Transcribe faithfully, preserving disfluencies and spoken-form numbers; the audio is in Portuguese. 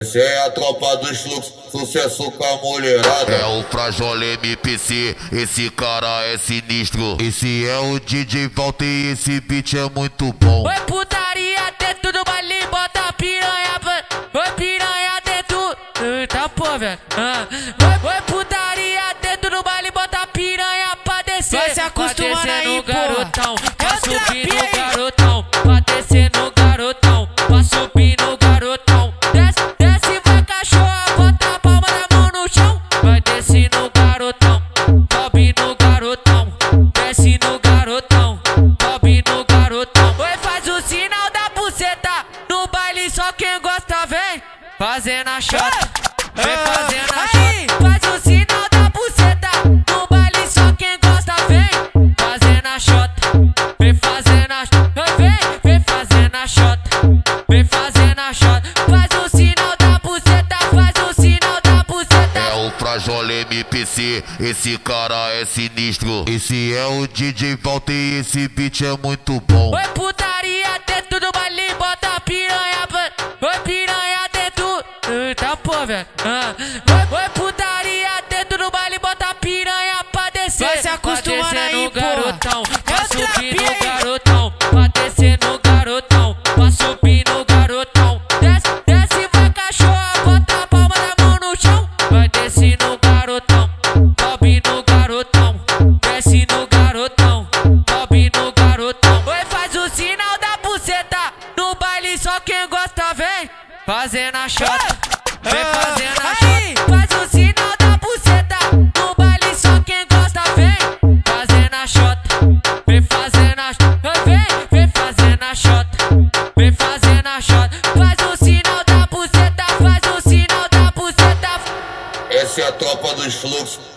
Essa é a tropa dos fluxos, sucesso com a mulherada. É o Frajola M P C, esse cara é sinistro. Esse é o D J Walter e esse beat é muito bom. Oi putaria dentro do baile, bota a piranha, oi piranha dentro. Eita pô, velho. Ah. Oi, oi putaria dentro do baile, bota a piranha pra descer. Vai se acostumando aí, no pô. garotão, pra subir no aí. garotão, pra descer no garotão, pra subir no garotão. Desce, desce, vai cachorra, bota a palma da mão no chão. Vai descer no garotão, sobe no garotão, desce no garotão, sobe no garotão. Oi, faz o sinal da buceta, no baile só quem gosta vem fazendo a chota, vem fazendo a chota. Faz o sinal da buceta, no baile só quem gosta vem fazendo a chota, vem fazendo a chota, vem, vem fazendo a chota, vem fazendo a chota. Faz o sinal da buceta, faz o sinal da buceta. É o Frajola M P C, esse cara é sinistro. Esse é o D J Walter e esse beat é muito bom. Oi putaria dentro do baile, bota a piranha, oi piranha dentro. Eita pô, velho. Ah. Oi, oi putaria dentro do baile, bota a piranha pra descer. Vai se acostumando pra descer aí, no pô. garotão, pra Outra subir pia no aí. garotão, pra descer no garotão, pra subir no garotão. Desce, desce, vai cachorra, bota a palma da mão no chão. Vai descer no garotão, sobe no garotão, desce no garotão, sobe no garotão. Oi, faz o sinal da buceta, no baile só quem gosta vem fazendo a chota, vem fazendo a chota. Faz o sinal da buceta, no baile só quem gosta vem fazendo a chota, vem fazendo a chota, vem, vem fazendo a chota, vem fazendo a chota. Faz o sinal da buceta, faz o sinal da buceta. Essa é a tropa dos fluxos,